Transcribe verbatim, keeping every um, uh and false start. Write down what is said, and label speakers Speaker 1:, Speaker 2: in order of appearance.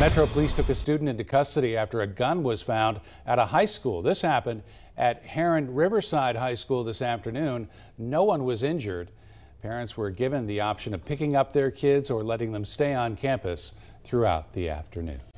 Speaker 1: Metro Police took a student into custody after a gun was found at a high school. This happened at Herron-Riverside High School this afternoon. No one was injured. Parents were given the option of picking up their kids or letting them stay on campus throughout the afternoon.